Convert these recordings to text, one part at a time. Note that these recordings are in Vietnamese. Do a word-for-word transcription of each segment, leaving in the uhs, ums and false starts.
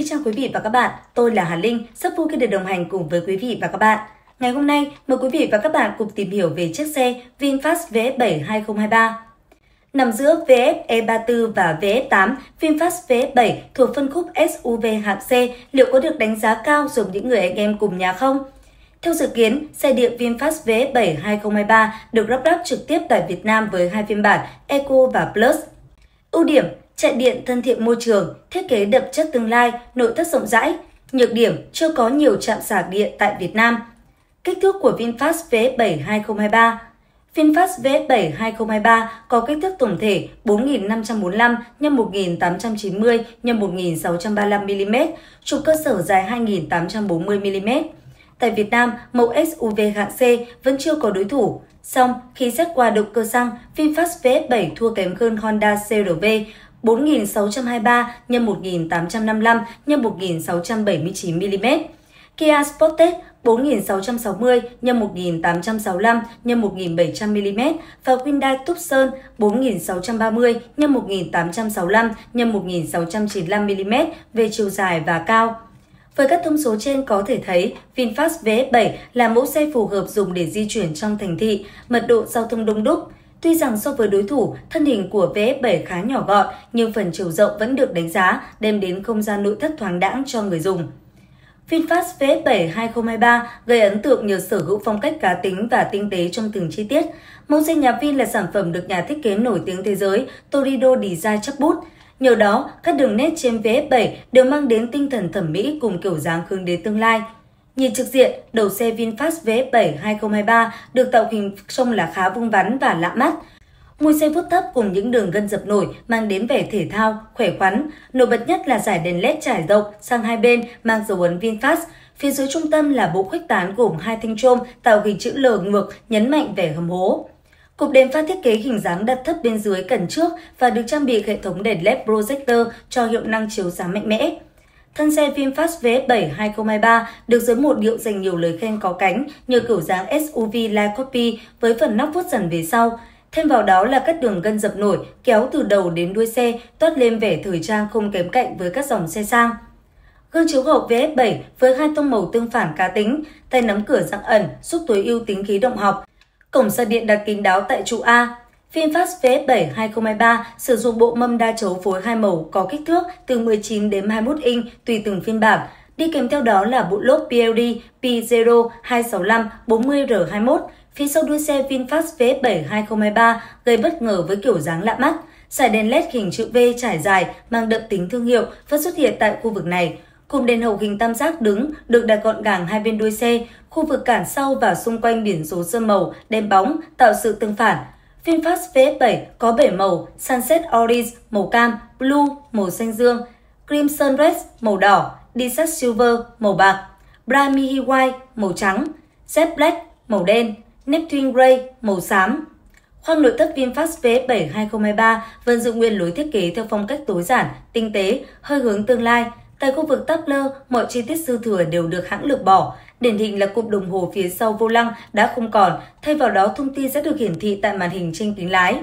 Xin chào quý vị và các bạn, tôi là Hà Linh, rất vui khi được đồng hành cùng với quý vị và các bạn. Ngày hôm nay, mời quý vị và các bạn cùng tìm hiểu về chiếc xe VinFast vê ép bảy hai không hai ba. Nằm giữa vê ép E ba mươi tư và vê ép tám, VinFast vê ép bảy thuộc phân khúc ét u vê hạng C liệu có được đánh giá cao giống những người anh em cùng nhà không? Theo dự kiến, xe điện VinFast vê ép bảy hai không hai ba được lắp ráp trực tiếp tại Việt Nam với hai phiên bản Eco và Plus. Ưu điểm: chạy điện thân thiện môi trường, thiết kế đậm chất tương lai, nội thất rộng rãi. Nhược điểm: chưa có nhiều trạm sạc điện tại Việt Nam. Kích thước của VinFast vê ép bảy hai không hai ba. VinFast vê ép bảy hai không hai ba có kích thước tổng thể bốn nghìn năm trăm bốn mươi lăm nhân một nghìn tám trăm chín mươi nhân một nghìn sáu trăm ba mươi lăm mi-li-mét, trục cơ sở dài hai nghìn tám trăm bốn mươi mi-li-mét. Tại Việt Nam, mẫu ét u vê hạng C vẫn chưa có đối thủ. Song, khi xét qua động cơ xăng, VinFast vê ép bảy thua kém hơn Honda xê rờ vê bốn nghìn sáu trăm hai mươi ba nhân một nghìn tám trăm năm mươi lăm nhân một nghìn sáu trăm bảy mươi chín mi-li-mét, Kia Sportage bốn nghìn sáu trăm sáu mươi nhân một nghìn tám trăm sáu mươi lăm nhân một nghìn bảy trăm mi-li-mét và Hyundai Tucson bốn nghìn sáu trăm ba mươi nhân một nghìn tám trăm sáu mươi lăm nhân một nghìn sáu trăm chín mươi lăm mi-li-mét về chiều dài và cao. Với các thông số trên có thể thấy, VinFast vê ép bảy là mẫu xe phù hợp dùng để di chuyển trong thành thị, mật độ giao thông đông đúc. Tuy rằng so với đối thủ, thân hình của vê ép bảy khá nhỏ gọn, nhưng phần chiều rộng vẫn được đánh giá, đem đến không gian nội thất thoáng đãng cho người dùng. VinFast vê ép bảy hai không hai ba gây ấn tượng nhờ sở hữu phong cách cá tính và tinh tế trong từng chi tiết. Mẫu xe nhà Vin là sản phẩm được nhà thiết kế nổi tiếng thế giới Torido Design chấp bút. Nhờ đó, các đường nét trên vê ép bảy đều mang đến tinh thần thẩm mỹ cùng kiểu dáng hướng đến tương lai. Nhìn trực diện, đầu xe VinFast vê ép bảy hai không hai ba được tạo hình trông là khá vuông vắn và lạ mắt. Mùi xe vuốt thấp cùng những đường gân dập nổi mang đến vẻ thể thao, khỏe khoắn. Nổi bật nhất là dải đèn led trải rộng sang hai bên mang dấu ấn VinFast. Phía dưới trung tâm là bộ khuếch tán gồm hai thanh chôm tạo hình chữ L ngược, nhấn mạnh vẻ hầm hố. Cụp đèn pha thiết kế hình dáng đặt thấp bên dưới cẩn trước và được trang bị hệ thống đèn led projector cho hiệu năng chiếu sáng mạnh mẽ. Thân xe VinFast vê ép bảy hai không hai ba được giới một điệu dành nhiều lời khen có cánh nhờ kiểu dáng ét u vê-like copy với phần nóc vuốt dần về sau. Thêm vào đó là các đường gân dập nổi kéo từ đầu đến đuôi xe toát lên vẻ thời trang không kém cạnh với các dòng xe sang. Gương chiếu hậu vê ép bảy với hai tông màu tương phản cá tính, tay nắm cửa dạng ẩn giúp tối ưu tính khí động học. Cổng sạc điện đặt kín đáo tại trụ A. VinFast vê ép bảy hai không hai ba sử dụng bộ mâm đa chấu phối hai màu có kích thước từ mười chín đến hai mươi mốt inch tùy từng phiên bản. Đi kèm theo đó là bộ lốp pê lờ đê P zero hai sáu lăm bốn mươi R hai mốt. Phía sau đuôi xe VinFast vê ép bảy hai không hai ba gây bất ngờ với kiểu dáng lạ mắt. Dải đèn led hình chữ V trải dài mang đậm tính thương hiệu vẫn xuất hiện tại khu vực này. Cụm đèn hậu hình tam giác đứng được đặt gọn gàng hai bên đuôi xe, khu vực cản sau và xung quanh biển số sơn màu, đen bóng tạo sự tương phản. VinFast vê ép bảy có bảy màu: Sunset Orange màu cam, Blue màu xanh dương, Crimson Red màu đỏ, Desert Silver màu bạc, Brahmi White màu trắng, Jet Black màu đen, Neptune Grey màu xám. Khoang nội thất VinFast vê ép bảy hai không hai ba vẫn giữ nguyên lối thiết kế theo phong cách tối giản, tinh tế, hơi hướng tương lai. Tại khu vực táp lơ, mọi chi tiết dư thừa đều được hãng lược bỏ. Điển hình là cụm đồng hồ phía sau vô lăng đã không còn, thay vào đó thông tin sẽ được hiển thị tại màn hình trên kính lái.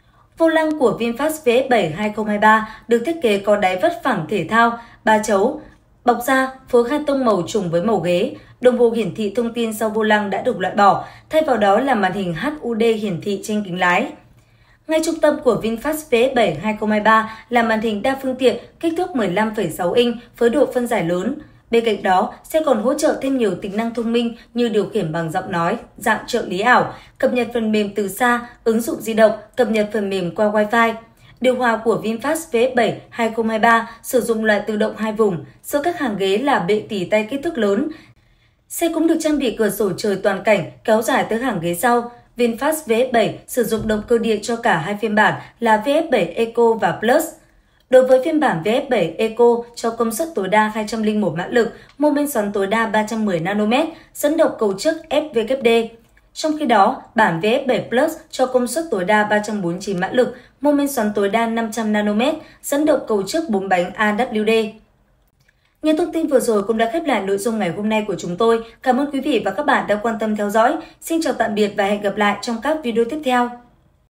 Vô lăng của VinFast vê ép bảy hai không hai ba được thiết kế có đáy vắt phẳng thể thao, ba chấu, bọc da, phối hai tông màu trùng với màu ghế. Đồng hồ hiển thị thông tin sau vô lăng đã được loại bỏ, thay vào đó là màn hình hát u đê hiển thị trên kính lái. Ngay trung tâm của VinFast vê ép bảy hai không hai ba là màn hình đa phương tiện kích thước mười lăm phẩy sáu inch với độ phân giải lớn. Bên cạnh đó, sẽ còn hỗ trợ thêm nhiều tính năng thông minh như điều khiển bằng giọng nói, dạng trợ lý ảo, cập nhật phần mềm từ xa, ứng dụng di động, cập nhật phần mềm qua Wi-Fi. Điều hòa của VinFast vê ép bảy hai không hai ba sử dụng loại tự động hai vùng, giữa các hàng ghế là bệ tỉ tay kích thước lớn. Xe cũng được trang bị cửa sổ trời toàn cảnh kéo dài tới hàng ghế sau. VinFast vê ép bảy sử dụng động cơ điện cho cả hai phiên bản là vê ép bảy Eco và Plus. Đối với phiên bản vê ép bảy Eco cho công suất tối đa hai trăm lẻ một mã lực, mô men xoắn tối đa ba trăm mười nanomet, dẫn động cầu trước ép vê kép đê. Trong khi đó, bản vê ép bảy Plus cho công suất tối đa ba trăm bốn mươi chín mã lực, mô men xoắn tối đa năm trăm nanomet, dẫn động cầu trước bốn bánh a vê đê. Những thông tin vừa rồi cũng đã khép lại nội dung ngày hôm nay của chúng tôi. Cảm ơn quý vị và các bạn đã quan tâm theo dõi. Xin chào tạm biệt và hẹn gặp lại trong các video tiếp theo.